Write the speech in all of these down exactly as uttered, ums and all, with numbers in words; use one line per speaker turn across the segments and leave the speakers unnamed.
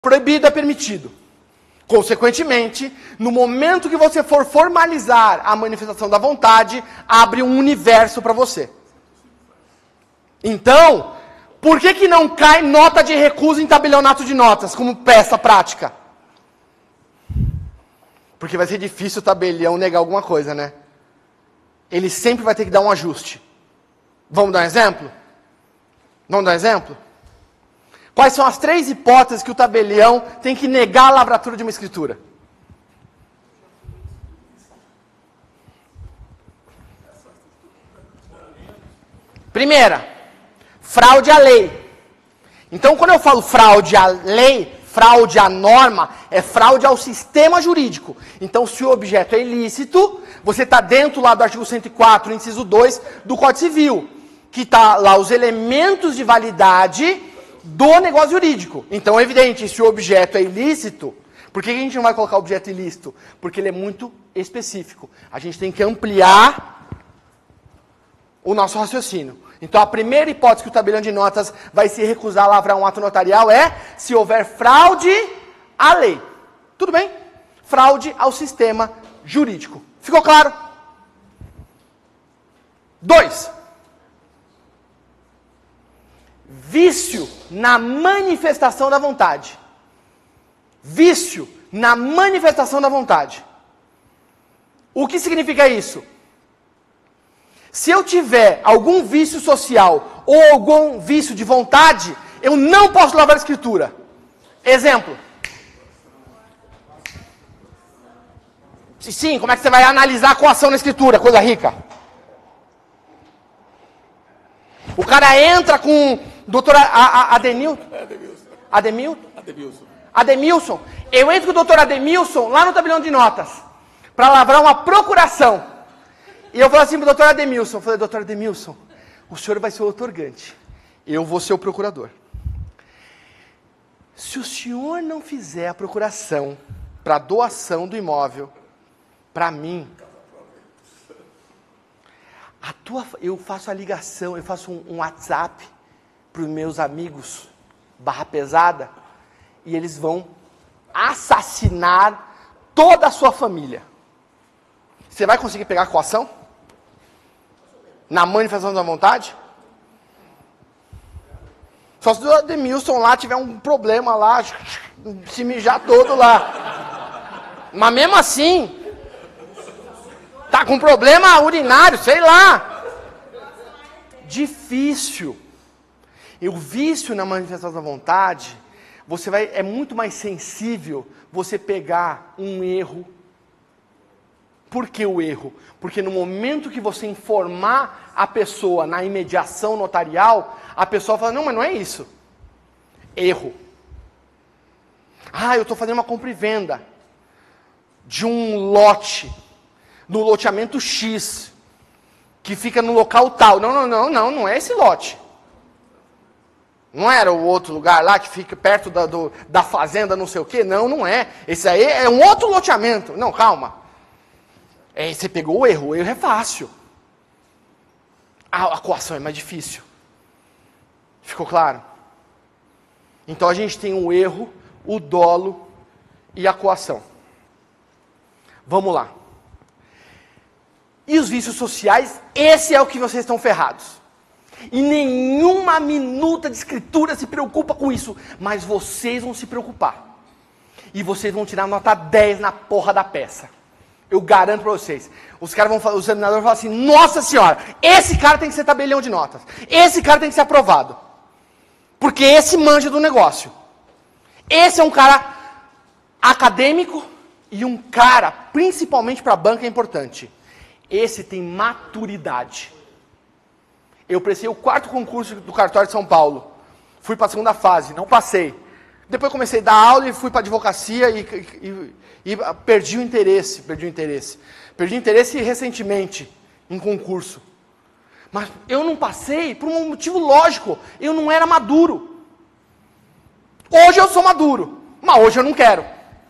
proibido é permitido. Consequentemente, no momento que você for formalizar a manifestação da vontade, abre um universo para você. Então, por que que não cai nota de recusa em tabelionato de notas, como peça prática? Porque vai ser difícil o tabelião negar alguma coisa, né? Ele sempre vai ter que dar um ajuste. Vamos dar um exemplo? Vamos dar um exemplo? Quais são as três hipóteses que o tabelião tem que negar a lavratura de uma escritura? Primeira, fraude à lei. Então, quando eu falo fraude à lei, fraude à norma, é fraude ao sistema jurídico. Então, se o objeto é ilícito, você está dentro lá do artigo cento e quatro, inciso dois, do Código Civil, que está lá os elementos de validade do negócio jurídico. Então, é evidente, se o objeto é ilícito, por que a gente não vai colocar objeto ilícito? Porque ele é muito específico. A gente tem que ampliar o nosso raciocínio. Então, a primeira hipótese que o tabelião de notas vai se recusar a lavrar um ato notarial é se houver fraude à lei. Tudo bem? Fraude ao sistema jurídico. Ficou claro? Dois. Vício na manifestação da vontade. Vício na manifestação da vontade. O que significa isso? Se eu tiver algum vício social ou algum vício de vontade, eu não posso lavrar a escritura. Exemplo. Sim, como é que você vai analisar a coação na escritura? Coisa rica. O cara entra com o doutor Adenilson. Ademilson? Ademilson. Ademilson. Eu entro com o doutor Ademilson lá no tabelião de notas para lavrar uma procuração. E eu falo assim para o doutor Ademilson, eu falei, doutor Ademilson, o senhor vai ser o outorgante, eu vou ser o procurador. Se o senhor não fizer a procuração para doação do imóvel, para mim, a tua, eu faço a ligação, eu faço um, um WhatsApp para os meus amigos, barra pesada, e eles vão assassinar toda a sua família. Você vai conseguir pegar a coação? Na manifestação da vontade? Só se o Ademilson lá tiver um problema lá, se mijar todo lá. Mas mesmo assim, tá com problema urinário, sei lá. Difícil. E o vício na manifestação da vontade, você vai, é muito mais sensível você pegar um erro. Por que o erro? Porque no momento que você informar a pessoa na imediação notarial, a pessoa fala, não, mas não é isso. Erro. Ah, eu estou fazendo uma compra e venda de um lote, no loteamento X, que fica no local tal. Não, não, não, não, não é esse lote. Não era o outro lugar lá que fica perto da, do, da fazenda, não sei o quê? Não, não é. Esse aí é um outro loteamento. Não, calma. É, você pegou o erro, o erro é fácil. A, a coação é mais difícil. Ficou claro? Então a gente tem o erro, o dolo e a coação. Vamos lá. E os vícios sociais, esse é o que vocês estão ferrados. E nenhuma minuta de escritura se preocupa com isso. Mas vocês vão se preocupar. E vocês vão tirar nota dez na porra da peça. Eu garanto para vocês. Os caras vão falar, o examinador vai falar assim, nossa senhora, esse cara tem que ser tabelião de notas. Esse cara tem que ser aprovado. Porque esse manja do negócio. Esse é um cara acadêmico e um cara, principalmente para a banca, é importante. Esse tem maturidade. Eu prestei o quarto concurso do cartório de São Paulo. Fui para a segunda fase, não passei. Depois comecei a dar aula e fui para a advocacia e, e, e, e perdi o interesse, perdi o interesse. Perdi o interesse recentemente em concurso. Mas eu não passei por um motivo lógico. Eu não era maduro. Hoje eu sou maduro, mas hoje eu não quero.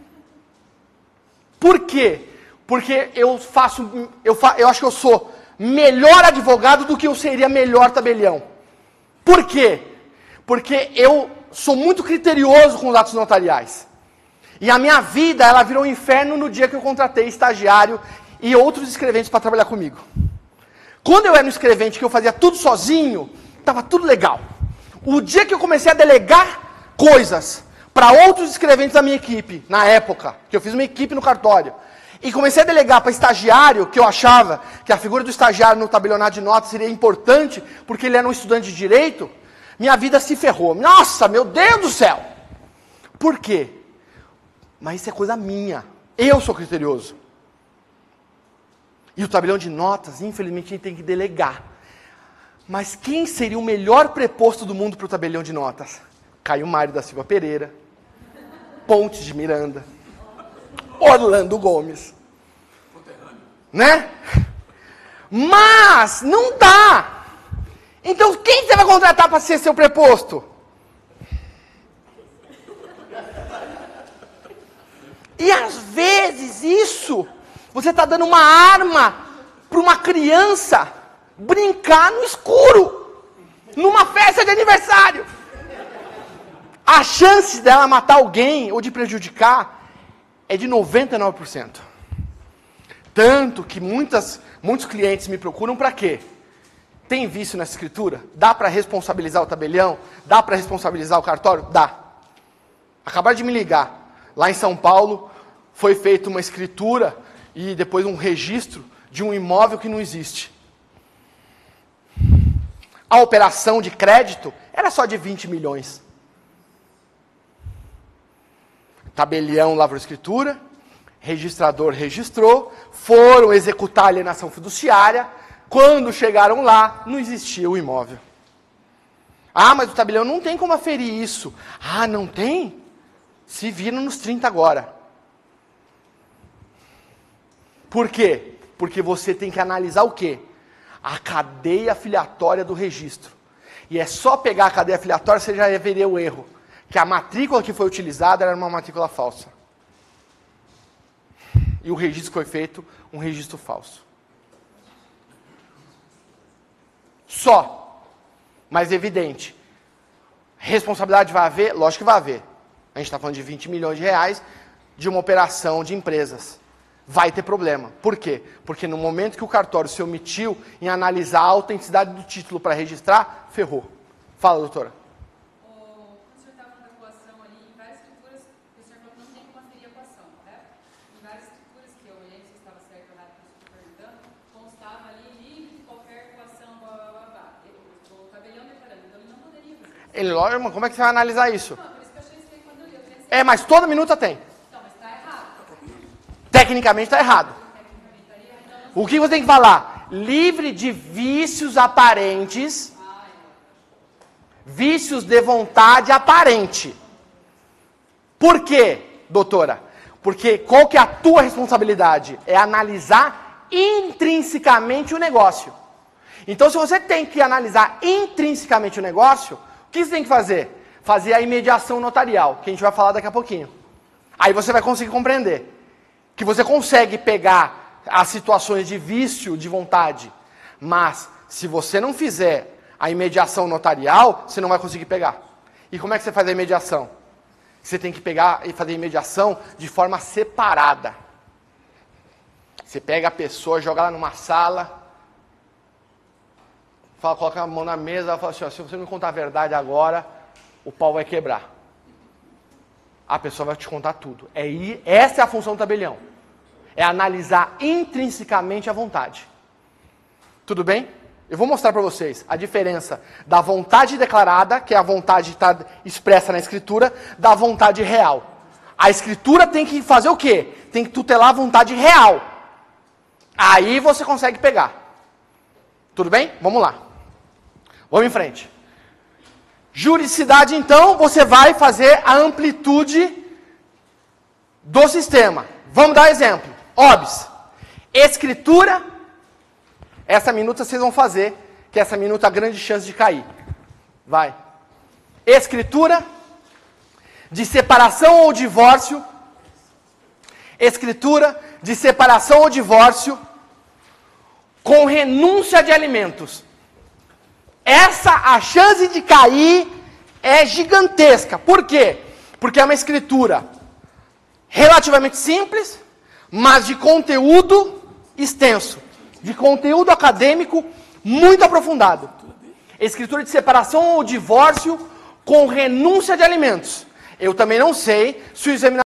Por quê? Porque eu faço, eu, fa, eu acho que eu sou melhor advogado do que eu seria melhor tabelião. Por quê? Porque eu sou muito criterioso com os atos notariais. E a minha vida, ela virou um inferno no dia que eu contratei estagiário e outros escreventes para trabalhar comigo. Quando eu era um escrevente que eu fazia tudo sozinho, estava tudo legal. O dia que eu comecei a delegar coisas para outros escreventes da minha equipe, na época, que eu fiz uma equipe no cartório, e comecei a delegar para estagiário, que eu achava que a figura do estagiário no tabelionato de notas seria importante, porque ele era um estudante de direito, minha vida se ferrou. Nossa, meu Deus do céu! Por quê? Mas isso é coisa minha. Eu sou criterioso. E o tabelião de notas, infelizmente, a gente tem que delegar. Mas quem seria o melhor preposto do mundo para o tabelião de notas? Caio Mário da Silva Pereira, Pontes de Miranda, Orlando Gomes. Né? Mas não dá. Então quem você vai contratar para ser seu preposto? E às vezes isso, você está dando uma arma para uma criança brincar no escuro, numa festa de aniversário. A chance dela matar alguém ou de prejudicar é de noventa e nove por cento. Tanto que muitas, muitos clientes me procuram para quê? Tem vício nessa escritura? Dá para responsabilizar o tabelião? Dá para responsabilizar o cartório? Dá. Acabaram de me ligar. Lá em São Paulo foi feita uma escritura e depois um registro de um imóvel que não existe. A operação de crédito era só de vinte milhões. Tabelião lavrou escritura, registrador registrou, foram executar a alienação fiduciária. Quando chegaram lá, não existia o imóvel. Ah, mas o tabelião não tem como aferir isso. Ah, não tem? Se viram nos trinta agora. Por quê? Porque você tem que analisar o quê? A cadeia filiatória do registro. E é só pegar a cadeia filiatória, você já veria o erro. Que a matrícula que foi utilizada era uma matrícula falsa. E o registro que foi feito, um registro falso. Só. Mas evidente. Responsabilidade vai haver? Lógico que vai haver. A gente está falando de vinte milhões de reais de uma operação de empresas. Vai ter problema. Por quê? Porque no momento que o cartório se omitiu em analisar a autenticidade do título para registrar, ferrou. Fala, doutora. Ele, lógico, como é que você vai analisar isso? Não, por isso que eu achei estranho quando eu li. Eu pensei... É, mas toda minuta tem. Então, mas está errado. Tecnicamente está errado. O que você tem que falar? Livre de vícios aparentes. Vícios de vontade aparente. Por quê, doutora? Porque qual que é a tua responsabilidade? É analisar intrinsecamente o negócio. Então, se você tem que analisar intrinsecamente o negócio, o que você tem que fazer? Fazer a imediação notarial, que a gente vai falar daqui a pouquinho. Aí você vai conseguir compreender que você consegue pegar as situações de vício, de vontade, mas se você não fizer a imediação notarial, você não vai conseguir pegar. E como é que você faz a imediação? Você tem que pegar e fazer a imediação de forma separada. Você pega a pessoa, joga ela numa sala, fala, coloca a mão na mesa, ela fala assim, ó, se você me contar a verdade agora, o pau vai quebrar. A pessoa vai te contar tudo. É, essa é a função do tabelião. É analisar intrinsecamente a vontade. Tudo bem? Eu vou mostrar para vocês a diferença da vontade declarada, que é a vontade que está expressa na escritura, da vontade real. A escritura tem que fazer o quê? Tem que tutelar a vontade real. Aí você consegue pegar. Tudo bem? Vamos lá. Vamos em frente. Juridicidade, então, você vai fazer a amplitude do sistema. Vamos dar exemplo. Óbis. Escritura. Essa minuta vocês vão fazer, que essa minuta há grande chance de cair. Vai. Escritura. De separação ou divórcio. Escritura de separação ou divórcio com renúncia de alimentos. Essa, a chance de cair é gigantesca. Por quê? Porque é uma escritura relativamente simples, mas de conteúdo extenso, de conteúdo acadêmico muito aprofundado. Escritura de separação ou divórcio com renúncia de alimentos. Eu também não sei se o examinador